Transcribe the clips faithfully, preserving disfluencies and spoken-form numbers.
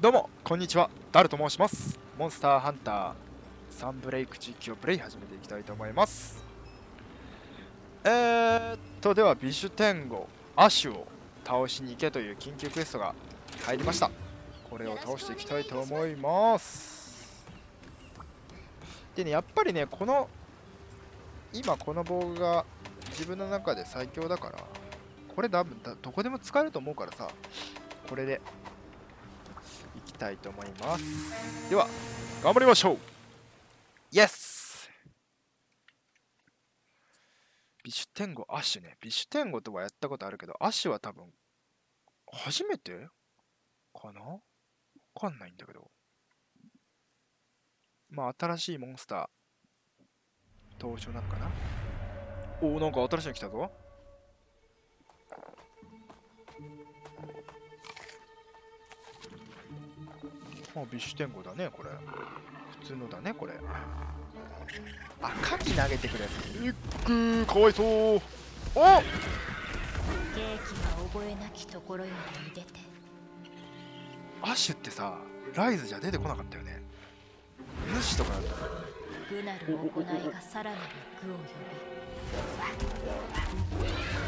どうもこんにちは、ダルと申します。モンスターハンターサンブレイク実況プレイ始めていきたいと思います。えーっとではビシュテンゴアシュを倒しに行けという緊急クエストが入りました。これを倒していきたいと思います。でね、やっぱりね、この今この防具が自分の中で最強だから、これ多分どこでも使えると思うからさ、これでいきたいと思います。では頑張りましょう。イエス。ビシュテンゴアッシュね。ビシュテンゴとはやったことあるけど、アッシュは多分初めてかな、わかんないんだけど、まあ新しいモンスター登場なのかな。おお、なんか新しいの来たぞ。まあビシュテンゴだね、これ普通のだね、これ。あ、カキ投げてくれ。いっくー、かわいそう。おっ、 ケーキが覚えなきところよりに出て。 アッシュってさ、ライズじゃ出てこなかったよね。主とかだった。 愚なる行いがさらなる愚を呼び、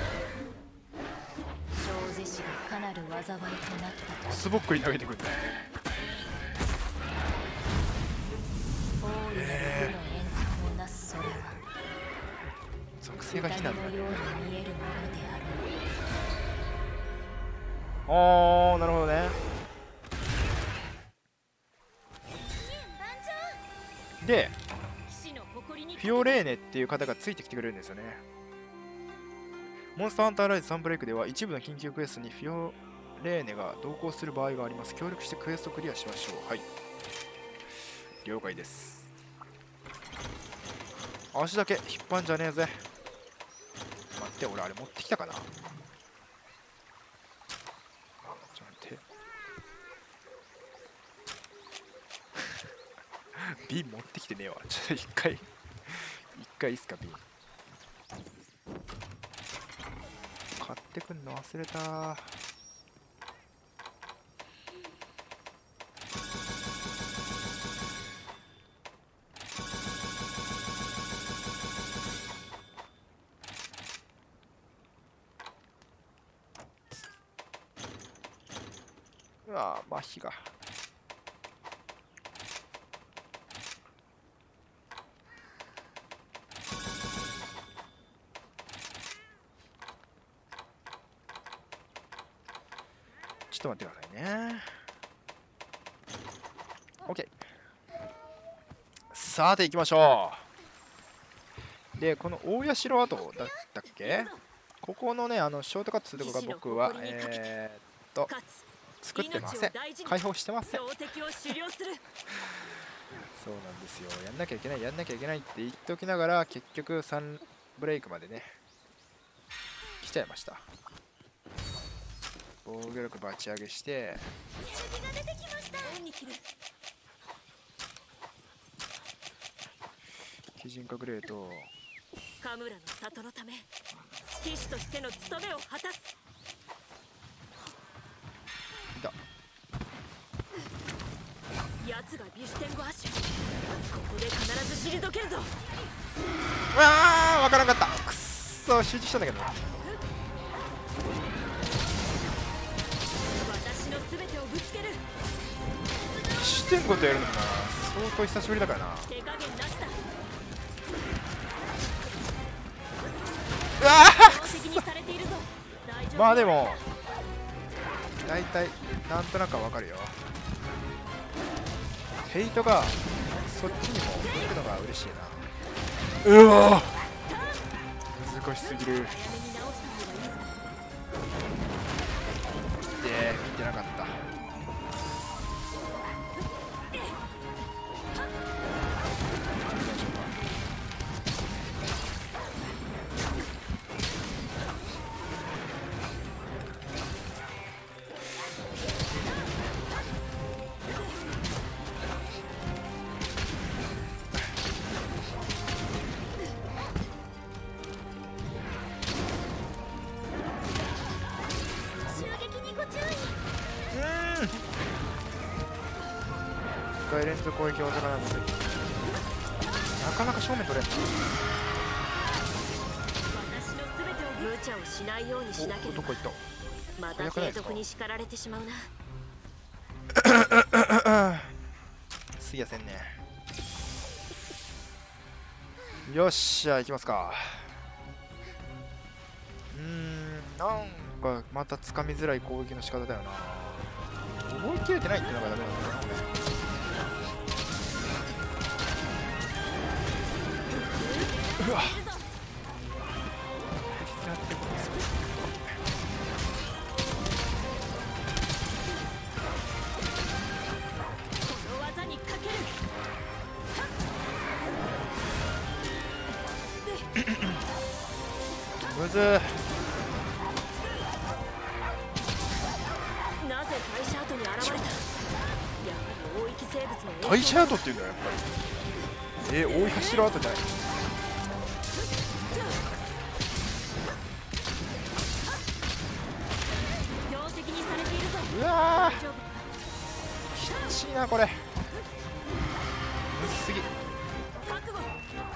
小勢士がかなる災いとなったとし、 スボックに投げてくるんだ。 大いなる愚の円環をなすそれは属性が非難だね。 のように見えるものであろう。 あー、なるほどね。で、フィオレーネっていう方がついてきてくれるんですよね。モンスターハンターライズサンブレイクでは一部の緊急クエストにフィオレーネが同行する場合があります。協力してクエストクリアしましょう。はい、了解です。足だけ引っ張んじゃねえぜ。待って、俺あれ持ってきたかな。ちょっと待って。瓶持ってきてねえわ。ちょっと一回一回いいっすか、瓶。買ってくんの忘れた。うわぁ、麻痺が。ちょっと待ってくださいね。 OK。 さて行きましょう。で、この大社跡だったっけ。ここのね、あのショートカットするとこが僕はえー、っと作ってません。開放してません。そうなんですよ。やんなきゃいけない、やんなきゃいけないって言っておきながら、結局サンブレイクまでね来ちゃいました。防御力バチ上げして鬼人化グレート。 カムラの里のため騎士としての務めを果たす。 いた。 奴がビシュテンゴアッシュ、ここで必ず退けるぞ。 うわー、わからんかった。くっそ、集中したんだけどな。 私の全てをぶつける。 ビシュテンゴとやるのもな、相当久しぶりだからな。 手加減なしだ。 うわー、まあでも大体なんとなくはわかるよ。ヘイトがそっちにも行くのが嬉しいな。うわー、難しすぎる。で、見てなかった。 回連続攻撃を技がなくてなかなか正面取れん。 私の全てを無茶をしないようにしなけおればどこ行った。 また提督に叱られてしまうな。 すいやせんね。よっしゃ行きますか。うーんなんかまたつかみづらい攻撃の仕方だよな。覚えきれてないっていうのがダメなんだよな。うわっむずー。 なぜ大社跡に現れた。やはり大域生物の影響。 大社跡っていうんだよやっぱり。えー、大井柱跡じゃない。 標的にされているぞ。 うわ大丈夫。 ーきついなこれ。むずすぎ。 覚悟。モン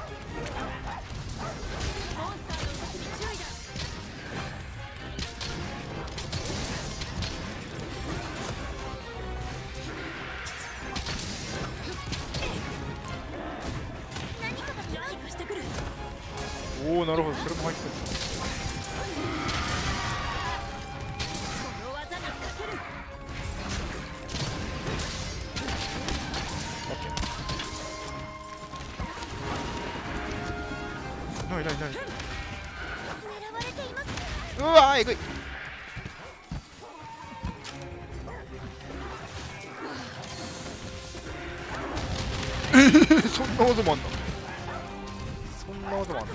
スターの動きに注意だ。何かしてくる。 おおなるほど、それも入ってくる。 この技にかける。 オッケー。なになになに。 狙われています。 うわーえぐい。えー、そんな技もあんだ。そんな技もあんだ。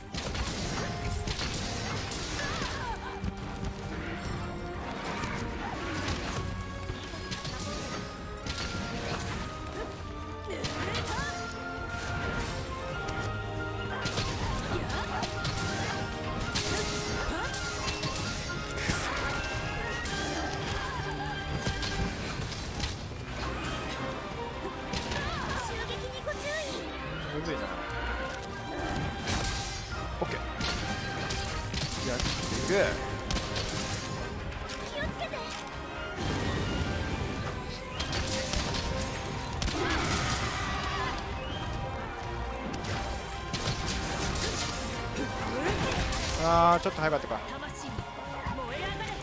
襲撃にご注意。 むずいな。オッケー。やっていく。 気をつけて。 あーちょっと早かったか。 魂燃え上がれ。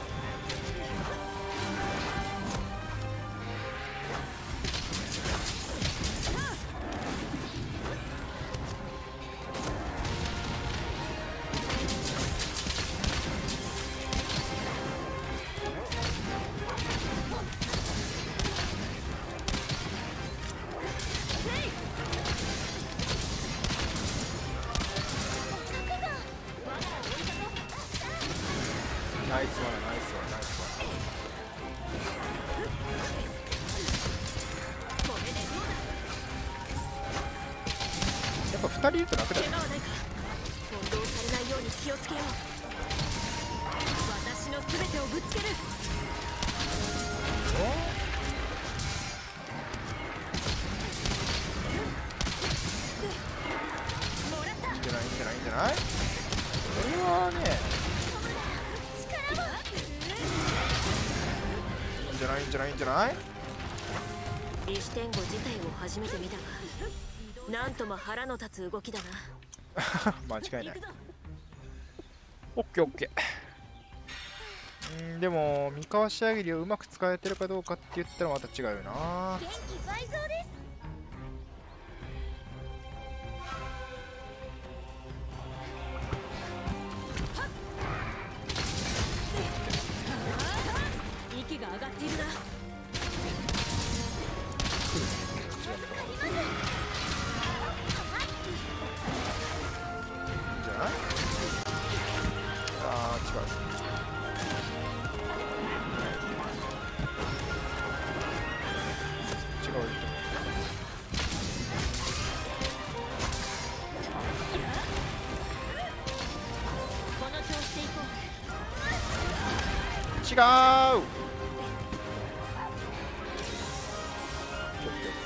ナイスワンナイスワンナイスこれでどうだ。 ワン。やっぱふたりいると楽だよね。 怪我はないか。翻弄されないように気をつけよう。私の全てをぶつける。もらった。 いいんじゃないいいんじゃないいいんじゃない。これはねいいんじゃないいいんじゃないいいんじゃない。 リシュテンゴ自体を初めて見たが、なんとも腹の立つ動きだな。 間違いない。 行くぞ。 オッケーオッケー。うんでも三河仕上げりをうまく使えてるかどうかって言ったらまた違うよな。 元気倍増です。 息が上がっているな。 いいんじゃない。あー違う。違う。 この調子で行こう。 違う。オッケーオッケーオッケ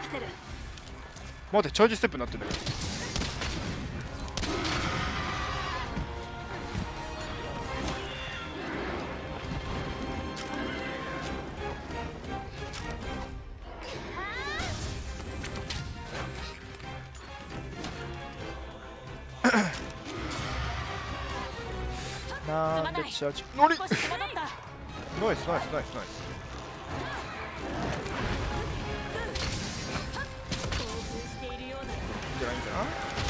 せる。 待って、チャージステップになってんだけど。なんでチャージノリ少し手間取った。 ナイスナイスナイスナイス。 興奮しているようだ。 いいんじゃないいいんじゃない。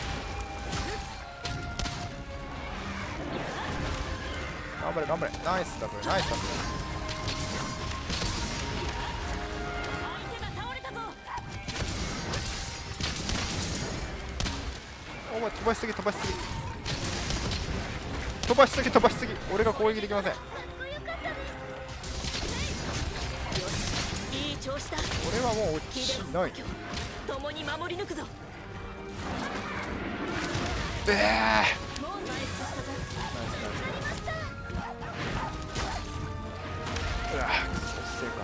頑張れ頑張れ。ナイスダブルナイスダブル。 相手が倒れたぞ。 お前飛ばしすぎ飛ばしすぎ飛ばしすぎ飛ばしすぎ。俺が攻撃できません。 いい調子だ。 俺はもう落ちない。 共に守り抜くぞ。 ええもうナイスしたぞ。 うわくそセーフだ。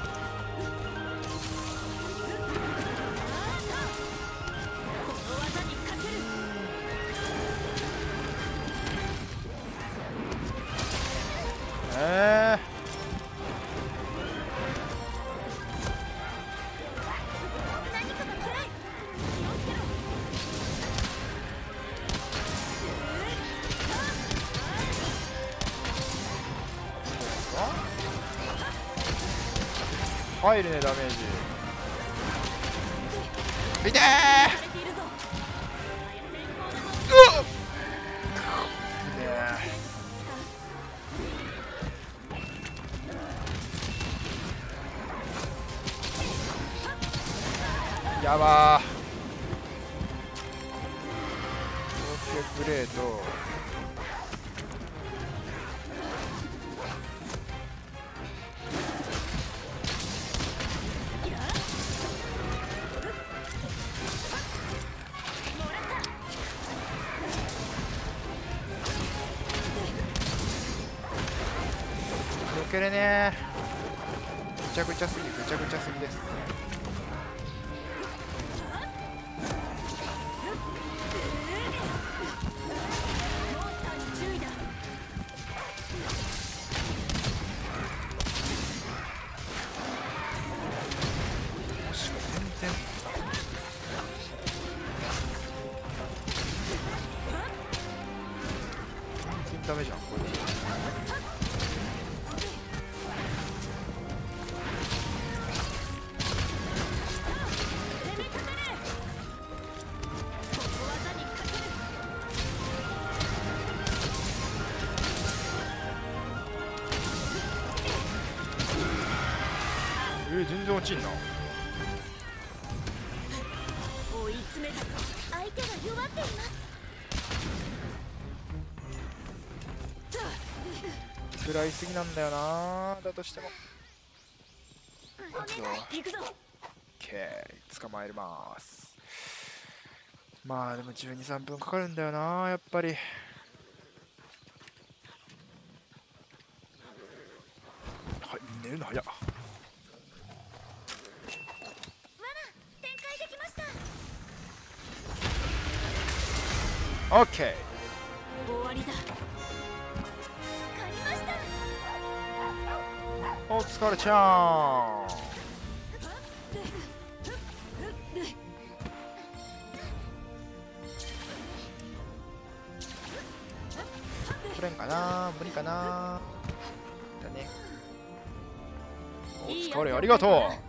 この技にかける。 ええ何かが暗い。気をつけろ。 入るねダメージ。痛えされているぞ。 ー。うっねえやばー。オーケープレート。避けれねー。ぐちゃぐちゃすぎぐちゃぐちゃすぎです。 モンスターに注意だ。 もしか全然全然ダメじゃんこれ。えー、全然落ちんな。 追い詰めたぞ。相手が弱っています。 食らいすぎなんだよな。だとしても行くぞ。 OK 捕まえます。まあでもじゅうに、さんぷんかかるんだよなやっぱり。はい寝るの早っ。 展開できました。 OK 終わりだ。借りました。 お疲れちゃん。取れんかな無理かなだね。お疲れありがとう。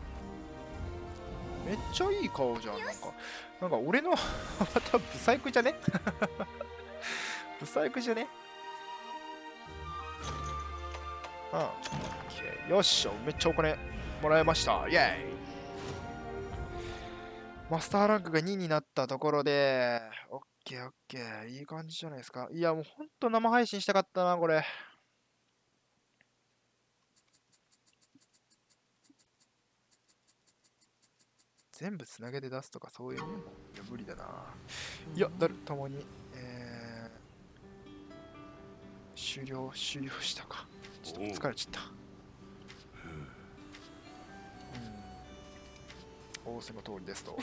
めっちゃいい顔じゃん。なんかなんか俺のまたブサイクじゃねブサイクじゃね。うん OK よっしゃめっちゃお金もらえました。イェイ。マスターランクがにになったところで OKOK いい感じじゃないですか。いやもうほんと生配信したかったなこれ。全部つなげて出すとかそういうのもいや無理だな。いやだるともに、えー、終了終了したか。ちょっと疲れちゃった。うん、 仰せの通りですと。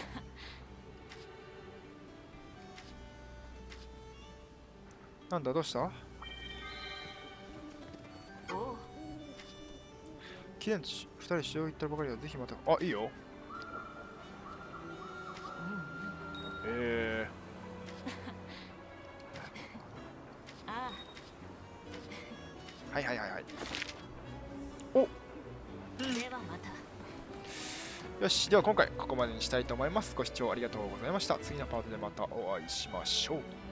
なんだどうした？ おう。 記念地ふたり試合行ったばかりだ。ぜひまた。あ、いいよ。えあー、はいはいはいはい。 あ、ではまた。 よし、では今回ここまでにしたいと思います。ご視聴ありがとうございました。次のパートでまたお会いしましょう。